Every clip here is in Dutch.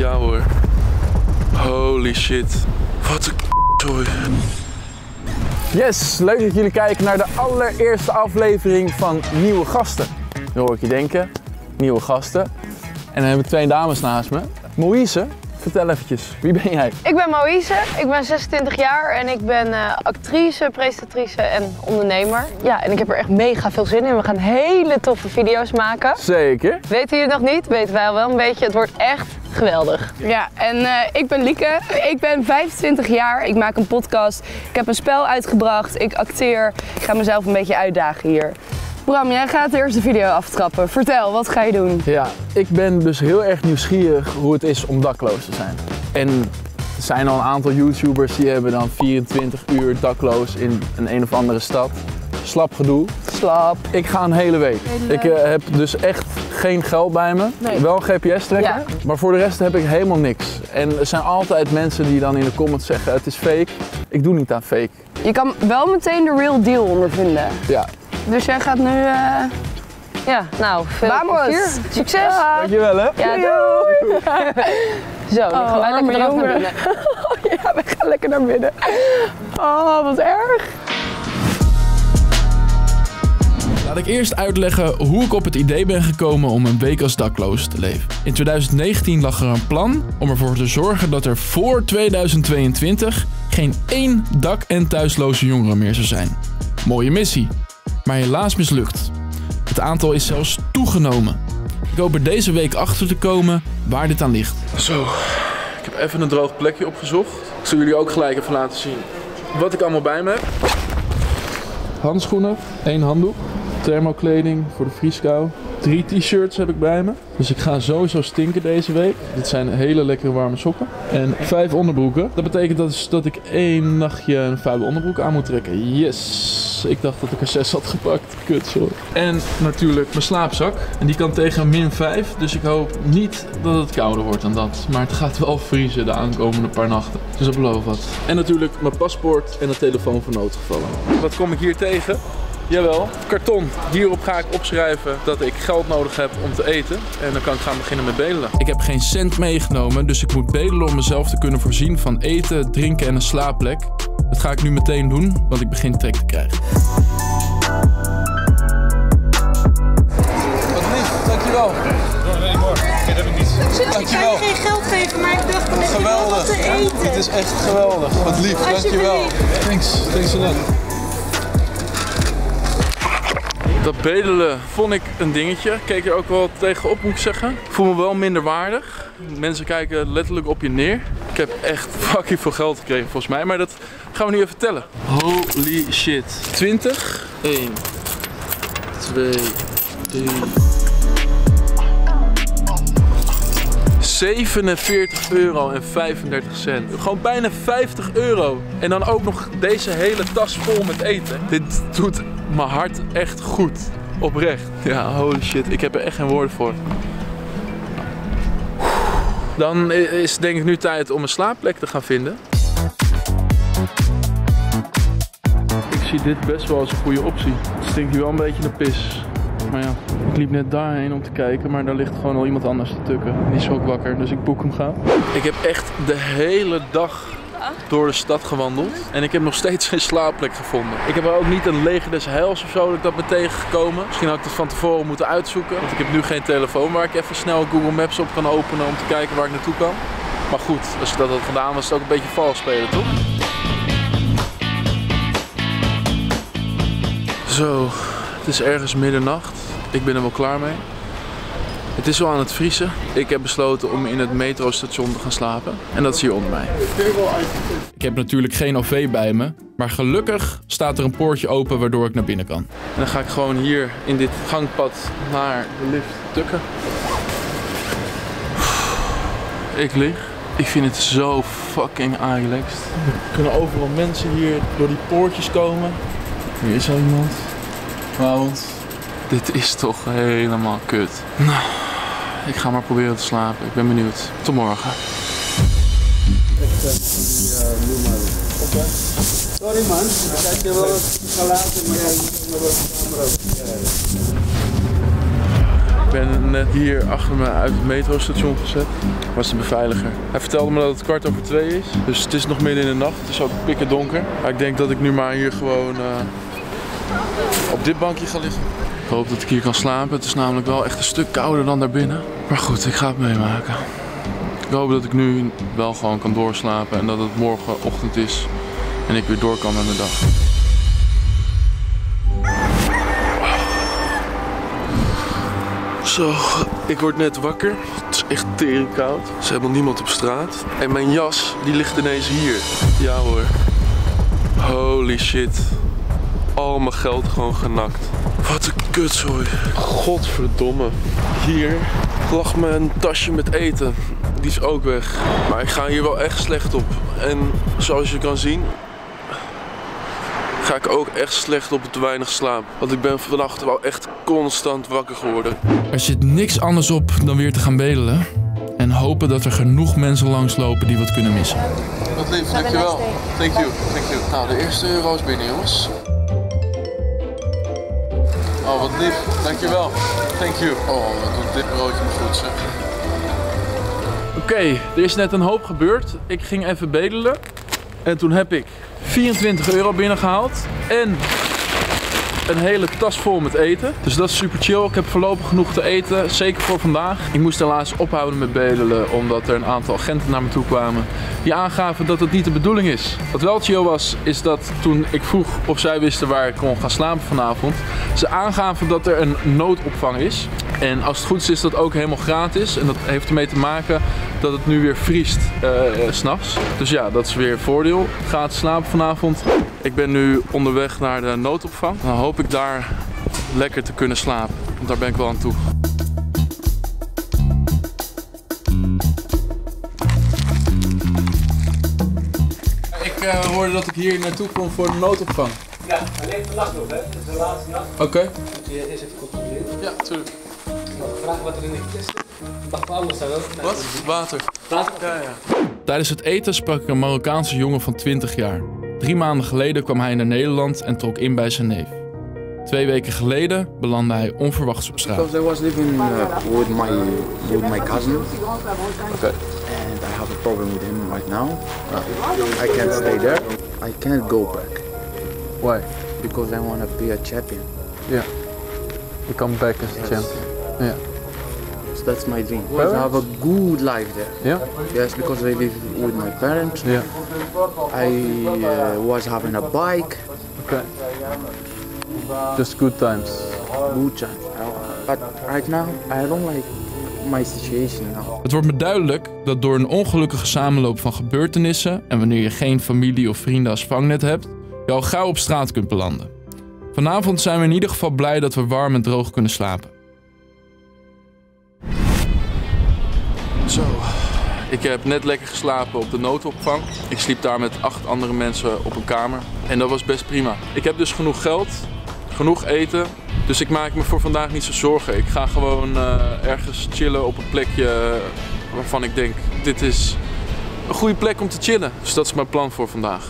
Ja hoor. Holy shit. Wat een k***zooi. Yes, leuk dat jullie kijken naar de allereerste aflevering van Nieuwe Gasten. Nu hoor ik je denken, nieuwe gasten. En dan hebben we twee dames naast me. Moïse, vertel eventjes, wie ben jij? Ik ben Moïse, ik ben 26 jaar en ik ben actrice, presentatrice en ondernemer. Ja, en ik heb er echt mega veel zin in. We gaan hele toffe video's maken. Zeker. Weten jullie het nog niet? Weten wij al wel een beetje. Het wordt echt geweldig. Ja, en ik ben Lieke. Ik ben 25 jaar. Ik maak een podcast. Ik heb een spel uitgebracht. Ik acteer. Ik ga mezelf een beetje uitdagen hier. Bram, jij gaat de eerste video aftrappen. Vertel, wat ga je doen? Ja, ik ben dus heel erg nieuwsgierig hoe het is om dakloos te zijn. En er zijn al een aantal YouTubers die hebben dan 24 uur dakloos in een of andere stad. Slap gedoe. Slap. Ik ga een hele week. Ik heb dus echt geen geld bij me. Nee. Wel een GPS-trekker, Ja. maar voor de rest heb ik helemaal niks. En er zijn altijd mensen die dan in de comments zeggen het is fake. Ik doe niet aan fake. Je kan wel meteen de real deal ondervinden. Ja. Dus jij gaat nu... Ja, nou, veel Vamos. plezier. Succes! Ja. Dankjewel hè. Ja, doei! Zo, nu gaan wij arme lekker eraf naar jongen. binnen. Ja, we gaan lekker naar binnen. Oh, wat erg. Laat ik eerst uitleggen hoe ik op het idee ben gekomen om een week als dakloos te leven. In 2019 lag er een plan om ervoor te zorgen dat er voor 2022 geen één dak- en thuisloze jongere meer zou zijn. Mooie missie, maar helaas mislukt. Het aantal is zelfs toegenomen. Ik hoop er deze week achter te komen waar dit aan ligt. Zo, ik heb even een droog plekje opgezocht. Ik zal jullie ook gelijk even laten zien wat ik allemaal bij me heb. Handschoenen, 1 handdoek, thermokleding voor de vrieskou. 3 t-shirts heb ik bij me. Dus ik ga sowieso stinken deze week. Dit zijn hele lekkere warme sokken. En 5 onderbroeken. Dat betekent dat ik 1 nachtje een vuile onderbroek aan moet trekken. Yes! Ik dacht dat ik er 6 had gepakt. Kut, sorry. En natuurlijk mijn slaapzak. En die kan tegen -5. Dus ik hoop niet dat het kouder wordt dan dat. Maar het gaat wel vriezen de aankomende paar nachten. Dus dat belooft wat. En natuurlijk mijn paspoort en een telefoon voor noodgevallen. Wat kom ik hier tegen? Jawel, karton. Hierop ga ik opschrijven dat ik geld nodig heb om te eten. En dan kan ik gaan beginnen met bedelen. Ik heb geen cent meegenomen, dus ik moet bedelen om mezelf te kunnen voorzien van eten, drinken en een slaapplek. Dat ga ik nu meteen doen, want ik begin trek te krijgen. Wat lief, dankjewel. Ik ga je geen geld geven, maar ik dacht dat je wel wat te eten. Het is echt geweldig. Wat lief, dankjewel. Thanks a lot. Dat bedelen vond ik een dingetje. Ik keek er ook wel tegenop, moet ik zeggen. Ik voel me wel minder waardig. Mensen kijken letterlijk op je neer. Ik heb echt fucking veel geld gekregen volgens mij, maar dat gaan we nu even tellen. Holy shit. 20, 1, 2, 3... 47,35 €. Gewoon bijna 50 €. En dan ook nog deze hele tas vol met eten. Dit doet mijn hart echt goed. Oprecht. Ja, holy shit. Ik heb er echt geen woorden voor. Dan is het denk ik nu tijd om een slaapplek te gaan vinden. Ik zie dit best wel als een goede optie. Het stinkt hier wel een beetje naar pis. Maar ja, ik liep net daarheen om te kijken, maar daar ligt gewoon al iemand anders te tukken. Die is ook wakker, dus ik boek hem gauw. Ik heb echt de hele dag door de stad gewandeld en ik heb nog steeds geen slaapplek gevonden. Ik heb er ook niet een leger des heils of zo dat ik dat ben tegengekomen. Misschien had ik het van tevoren moeten uitzoeken, want ik heb nu geen telefoon waar ik even snel Google Maps op kan openen om te kijken waar ik naartoe kan. Maar goed, als ik dat had gedaan was het ook een beetje vals spelen, toch? Zo, het is ergens middernacht. Ik ben er wel klaar mee. Het is wel aan het vriezen. Ik heb besloten om in het metrostation te gaan slapen. En dat is hier onder mij. Ik heb natuurlijk geen OV bij me, maar gelukkig staat er een poortje open waardoor ik naar binnen kan. En dan ga ik gewoon hier in dit gangpad naar de lift tukken. Ik lig. Ik vind het zo fucking relaxed. Er kunnen overal mensen hier door die poortjes komen. Hier is al iemand. Vanavond. Dit is toch helemaal kut. Nou, ik ga maar proberen te slapen. Ik ben benieuwd. Tot morgen. Sorry man, ik had je wel gelaten, maar jij moet nog wel camera. ben net hier achter me uit het metrostation gezet. Was de beveiliger. Hij vertelde me dat het 2:15 is. Dus het is nog midden in de nacht. Het is ook pikken donker. Maar ik denk dat ik nu maar hier gewoon op dit bankje ga liggen. Ik hoop dat ik hier kan slapen. Het is namelijk wel echt een stuk kouder dan daarbinnen. Maar goed, ik ga het meemaken. Ik hoop dat ik nu wel gewoon kan doorslapen en dat het morgenochtend is en ik weer door kan met mijn dag. Zo, ik word net wakker. Het is echt tering koud. Er is helemaal niemand op straat. En mijn jas, die ligt ineens hier. Ja hoor. Holy shit. Al mijn geld gewoon genakt. Wat een kutzooi. Godverdomme. Hier lag mijn tasje met eten. Die is ook weg. Maar ik ga hier wel echt slecht op. En zoals je kan zien, ga ik ook echt slecht op te weinig slaap. Want ik ben vannacht wel echt constant wakker geworden. Er zit niks anders op dan weer te gaan bedelen. En hopen dat er genoeg mensen langslopen die wat kunnen missen. Wat lief, dankjewel. Thank you, thank you. Nou, de eerste euro is binnen, jongens. Oh, wat lief, dankjewel. Thank you. Oh, wat doet dit broodje me goed, zeg. Oké, er is net een hoop gebeurd. Ik ging even bedelen. En toen heb ik 24 euro binnengehaald. En een hele tas vol met eten. Dus dat is super chill. Ik heb voorlopig genoeg te eten. Zeker voor vandaag. Ik moest helaas ophouden met bedelen. Omdat er een aantal agenten naar me toe kwamen. Die aangaven dat het niet de bedoeling is. Wat wel chill was, is dat toen ik vroeg of zij wisten waar ik kon gaan slapen vanavond. Ze aangaven dat er een noodopvang is. En als het goed is dat ook helemaal gratis. En dat heeft ermee te maken dat het nu weer vriest 's nachts. Dus ja, dat is weer een voordeel. Gratis slapen vanavond. Ik ben nu onderweg naar de noodopvang. Dan hoop ik daar lekker te kunnen slapen. Want daar ben ik wel aan toe. Ik hoorde dat ik hier naartoe kom voor de noodopvang. Ja, alleen vannacht nog, hè? Dat is de laatste nacht. Oké. Moet je eerst even controleren. Ja, tuurlijk. Ik mag vragen wat er in de kist zit. Het mag wel anders zijn hoor. Wat? Water. Water? Ja, ja. Tijdens het eten sprak ik een Marokkaanse jongen van 20 jaar. 3 maanden geleden kwam hij naar Nederland en trok in bij zijn neef. 2 weken geleden belandde hij onverwachts op straat. Because I was living with my cousin. Okay. And I have a problem with him right now. I can't stay there. I can't go back. Why? Because I want to be a champion. Yeah. You come back as a champion. Yeah. So that's my dream. Because I have a good life there. Yeah? Yes, because I live with my parents. Yeah. I was having a bike. Okay. Just good times. Good time. But right now, I don't like my situation now. Het wordt me duidelijk dat door een ongelukkige samenloop van gebeurtenissen en wanneer je geen familie of vrienden als vangnet hebt, je al gauw op straat kunt belanden. Vanavond zijn we in ieder geval blij dat we warm en droog kunnen slapen. Zo, ik heb net lekker geslapen op de noodopvang. Ik sliep daar met 8 andere mensen op een kamer. En dat was best prima. Ik heb dus genoeg geld, genoeg eten. Dus ik maak me voor vandaag niet zo zorgen. Ik ga gewoon ergens chillen op een plekje waarvan ik denk, dit is een goede plek om te chillen. Dus dat is mijn plan voor vandaag.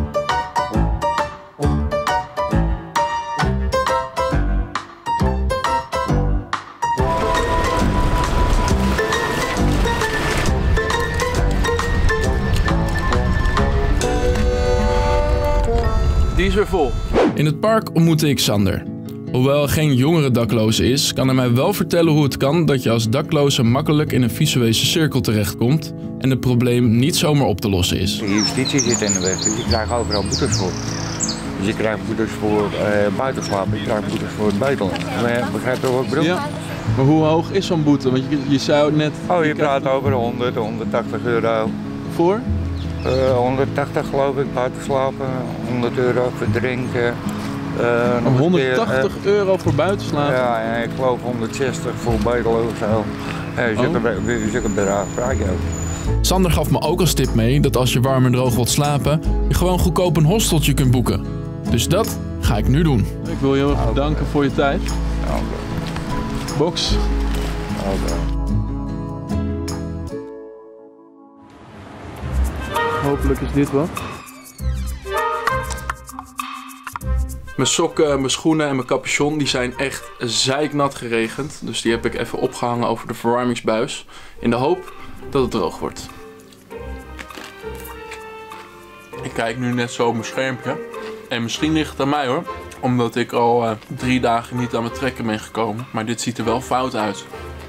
Die is weer vol. In het park ontmoette ik Sander. Hoewel hij geen jongere dakloze is, kan hij mij wel vertellen hoe het kan dat je als dakloze makkelijk in een visueuze cirkel terechtkomt en het probleem niet zomaar op te lossen is. De justitie zit in de weg, dus je krijgt overal boetes voor. Dus je krijgt boetes voor buitenslapen, je krijgt boetes voor het buitelen. Begrijp je wat ik bedoel? Ja. Maar hoe hoog is zo'n boete? Want je zou net... Oh, je praat over 100, 180 euro. Voor? 180 geloof ik, buitenslapen, 100 euro voor drinken. 180 euro voor buitenslapen? Ja, en ik geloof 160 voor bedelen of zo. Zulke bedrag praat je over. Sander gaf me ook als tip mee dat als je warm en droog wilt slapen, je gewoon goedkoop een hosteltje kunt boeken. Dus dat ga ik nu doen. Ik wil je heel erg bedanken voor je tijd. Box. Hopelijk is dit wat. Mijn sokken, mijn schoenen en mijn capuchon die zijn echt zeiknat geregend. Dus die heb ik even opgehangen over de verwarmingsbuis. In de hoop dat het droog wordt. Ik kijk nu net zo op mijn schermpje. En misschien ligt het aan mij hoor. Omdat ik al 3 dagen niet aan mijn trekken ben gekomen. Maar dit ziet er wel fout uit.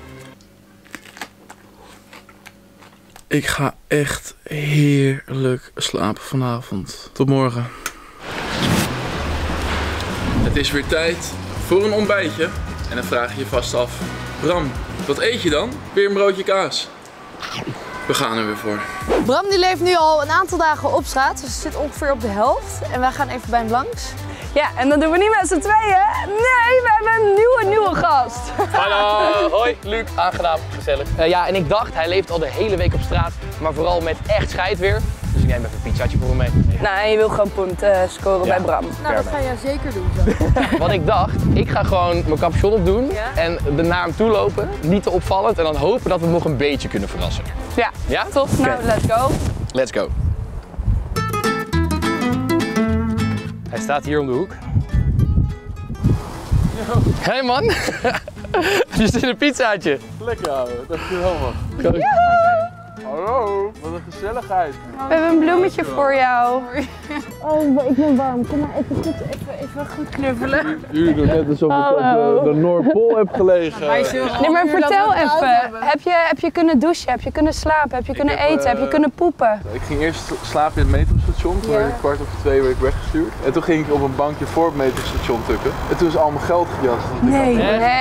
Ik ga echt heerlijk slapen vanavond. Tot morgen. Het is weer tijd voor een ontbijtje. En dan vraag je je vast af. Bram, wat eet je dan? Weer een broodje kaas. We gaan er weer voor. Bram die leeft nu al een aantal dagen op straat, dus zit ongeveer op de helft. En wij gaan even bij hem langs. Ja, en dat doen we niet met z'n tweeën. Nee, we hebben een nieuwe gast. Hallo, hoi, Luc. Aangenaam, gezellig. Ja, en ik dacht, hij leeft al de hele week op straat, maar vooral met echt scheidweer. Dus ik neem even een pizzaatje voor hem mee. Nou, en je wil gewoon punten scoren bij Bram. Nou, dat ga jij zeker doen zo. Want ik dacht, ik ga gewoon mijn capuchon opdoen en naar hem toe lopen. Niet te opvallend en dan hopen dat we hem nog een beetje kunnen verrassen. Ja? Tof. Nou, let's go. Let's go. Hij staat hier om de hoek. Hé hey man, je zit een pizzaatje. Lekker ouwe, dankjewel man. Hallo, wat een gezelligheid. We hebben een bloemetje voor jou. Oh, ik ben warm. Kom maar even goed knuffelen. Jullie doen net alsof ik op de Noordpool heb gelegen. Nee, maar vertel even. Heb je kunnen douchen? Heb je kunnen slapen? Heb je kunnen eten? Heb je kunnen poepen? Ik ging eerst slapen in het metrostation. Toen werd ik 1:45 werd ik weggestuurd. En toen ging ik op een bankje voor het metrostation tukken. En toen is al mijn geld gejat. Nee.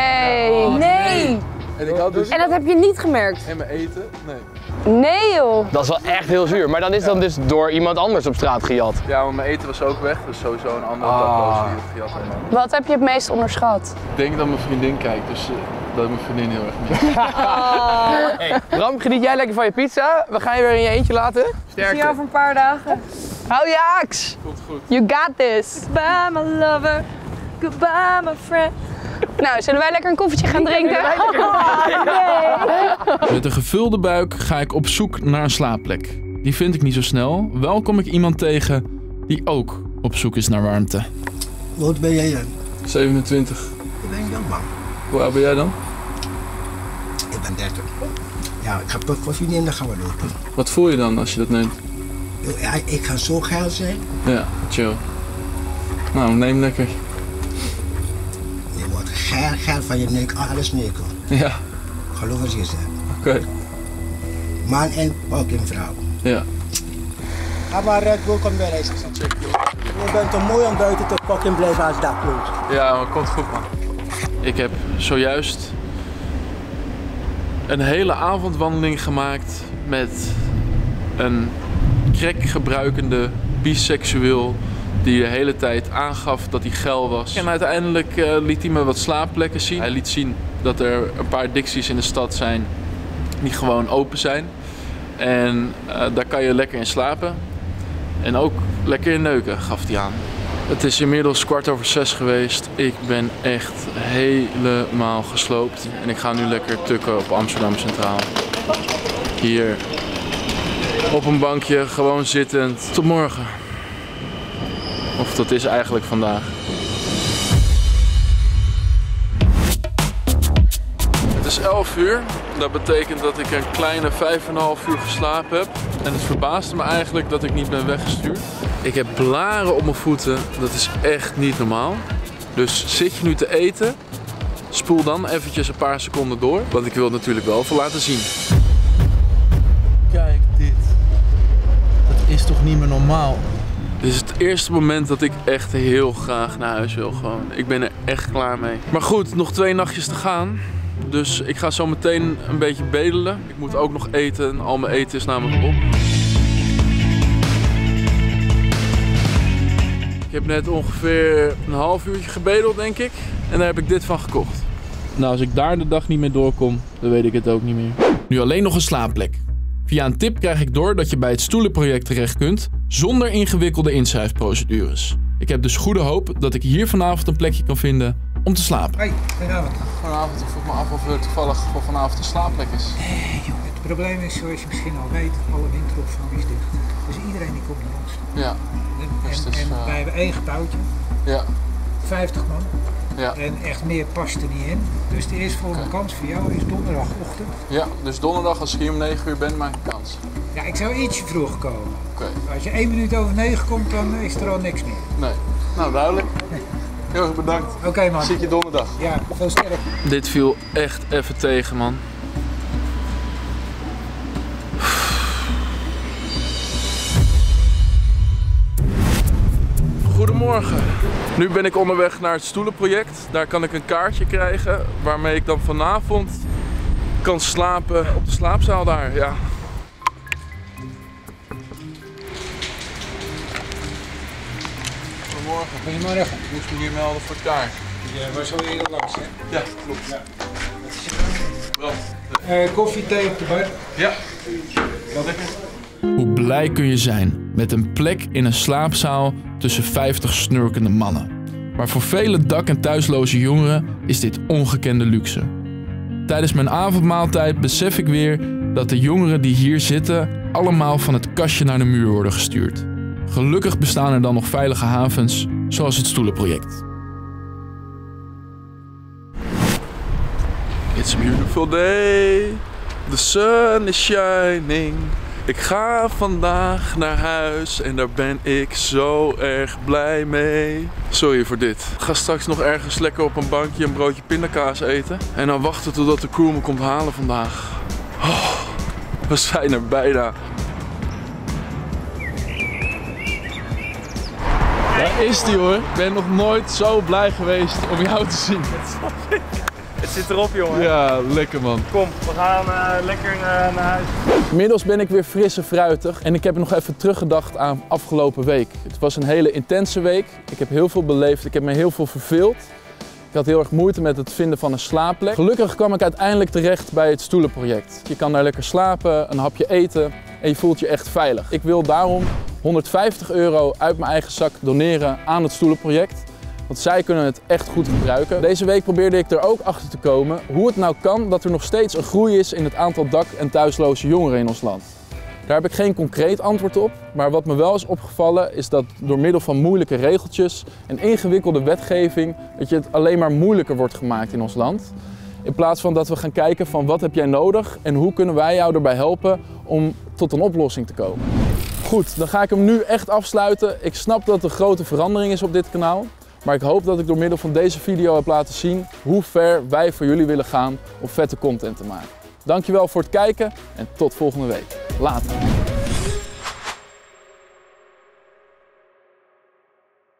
En ik had dus... En dat heb je niet gemerkt? En mijn eten? Nee. Nee joh. Dat is wel echt heel zuur, maar dan is dat dus door iemand anders op straat gejat. Ja, maar mijn eten was ook weg. Dus sowieso een andere dakloze die het gejat heeft. Wat heb je het meest onderschat? Ik denk dat mijn vriendin kijkt, dus dat mijn vriendin heel erg mis. Hey, Bram, geniet jij lekker van je pizza? We gaan je weer in je eentje laten. Zie je over een paar dagen. Hou je haaks. Komt goed. You got this. Goodbye my lover, goodbye my friend. Nou, zullen wij lekker een koffietje gaan drinken? Met een gevulde buik ga ik op zoek naar een slaapplek. Die vind ik niet zo snel. Wel kom ik iemand tegen die ook op zoek is naar warmte. Hoe oud ben jij dan? 27. Ik ben dan man. Hoe oud ben jij dan? Ik ben 30. Ja, ik ga toch koffie nemen, dan gaan we lopen. Wat voel je dan als je dat neemt? Ja, ik ga zo geil zijn. Ja, chill. Nou, neem lekker. Je wordt geil van je nek, alles neuken. Ja. Geloof eens je zegt. Oké. Man en ook een vrouw. Ja. Ga maar Red Bull, kom bij reis. Je bent te mooi om buiten te fucking blijven als dakloos. Ja, maar komt goed man. Ik heb zojuist een hele avondwandeling gemaakt met een crack gebruikende biseksueel die de hele tijd aangaf dat hij geil was. En uiteindelijk liet hij me wat slaapplekken zien. Hij liet zien dat er een paar Dixies in de stad zijn die gewoon open zijn. En daar kan je lekker in slapen. En ook lekker in neuken, gaf hij aan. Het is inmiddels 6:15 geweest. Ik ben echt helemaal gesloopt. En ik ga nu lekker tukken op Amsterdam Centraal. Hier op een bankje, gewoon zittend. Tot morgen. Of dat is eigenlijk vandaag. Het is 11 uur. Dat betekent dat ik een kleine 5,5 uur geslapen heb. En het verbaasde me eigenlijk dat ik niet ben weggestuurd. Ik heb blaren op mijn voeten. Dat is echt niet normaal. Dus zit je nu te eten, spoel dan eventjes een paar seconden door. Want ik wil het natuurlijk wel even laten zien. Kijk dit. Dat is toch niet meer normaal? Dit is het eerste moment dat ik echt heel graag naar huis wil gewoon. Ik ben er echt klaar mee. Maar goed, nog 2 nachtjes te gaan. Dus ik ga zo meteen een beetje bedelen. Ik moet ook nog eten. Al mijn eten is namelijk op. Ik heb net ongeveer een half uurtje gebedeld, denk ik. En daar heb ik dit van gekocht. Nou, als ik daar de dag niet mee doorkom, dan weet ik het ook niet meer. Nu alleen nog een slaapplek. Via een tip krijg ik door dat je bij het stoelenproject terecht kunt zonder ingewikkelde inschrijfprocedures. Ik heb dus goede hoop dat ik hier vanavond een plekje kan vinden om te slapen. Hoi, goedenavond. Vanavond, ik vroeg me af of er toevallig voor vanavond een slaapplek is. Jongen, het probleem is, zoals je misschien al weet, alle winteropvang is dicht. Dus iedereen die komt naar ons. Ja. En wij hebben eigen touwtje. Ja. 50 man. Ja. En echt meer past er niet in. Dus de eerstvolgende kans voor jou is donderdagochtend. Ja, dus donderdag als ik hier om 9 uur ben, maak ik kans. Ja, ik zou ietsje vroeg komen. Oké. Als je 1 minuut over 9 komt, dan is er al niks meer. Nee. Nou, duidelijk. Heel erg bedankt. Oké, man. Zie ik je donderdag. Ja, veel sterk. Dit viel echt even tegen, man. Goedemorgen. Nu ben ik onderweg naar het stoelenproject. Daar kan ik een kaartje krijgen waarmee ik dan vanavond kan slapen op de slaapzaal daar. Ja. Goedemorgen. Goedemorgen. Ik moest me hier melden voor het kaart. Je was al eerder langs, hè? Ja, klopt. Ja. Wel. Koffie, thee op de bar? Ja. Lekker. Hoe blij kun je zijn met een plek in een slaapzaal tussen 50 snurkende mannen. Maar voor vele dak- en thuisloze jongeren is dit ongekende luxe. Tijdens mijn avondmaaltijd besef ik weer dat de jongeren die hier zitten allemaal van het kastje naar de muur worden gestuurd. Gelukkig bestaan er dan nog veilige havens, zoals het stoelenproject. It's a beautiful day, the sun is shining. Ik ga vandaag naar huis en daar ben ik zo erg blij mee. Sorry voor dit. Ik ga straks nog ergens lekker op een bankje een broodje pindakaas eten. En dan wachten totdat de crew me komt halen vandaag. Oh, we zijn er bijna. Daar is die hoor. Ik ben nog nooit zo blij geweest om jou te zien. Het zit erop, jongen. Ja, lekker man. Kom, we gaan lekker naar huis. Inmiddels ben ik weer fris en fruitig en ik heb nog even teruggedacht aan afgelopen week. Het was een hele intense week. Ik heb heel veel beleefd, ik heb me heel veel verveeld. Ik had heel erg moeite met het vinden van een slaapplek. Gelukkig kwam ik uiteindelijk terecht bij het stoelenproject. Je kan daar lekker slapen, een hapje eten en je voelt je echt veilig. Ik wil daarom €150 uit mijn eigen zak doneren aan het stoelenproject. Want zij kunnen het echt goed gebruiken. Deze week probeerde ik er ook achter te komen hoe het nou kan dat er nog steeds een groei is in het aantal dak- en thuisloze jongeren in ons land. Daar heb ik geen concreet antwoord op, maar wat me wel is opgevallen is dat door middel van moeilijke regeltjes en ingewikkelde wetgeving dat je het alleen maar moeilijker wordt gemaakt in ons land. In plaats van dat we gaan kijken van wat heb jij nodig en hoe kunnen wij jou erbij helpen om tot een oplossing te komen. Goed, dan ga ik hem nu echt afsluiten. Ik snap dat er een grote verandering is op dit kanaal. Maar ik hoop dat ik door middel van deze video heb laten zien hoe ver wij voor jullie willen gaan om vette content te maken. Dankjewel voor het kijken en tot volgende week. Later.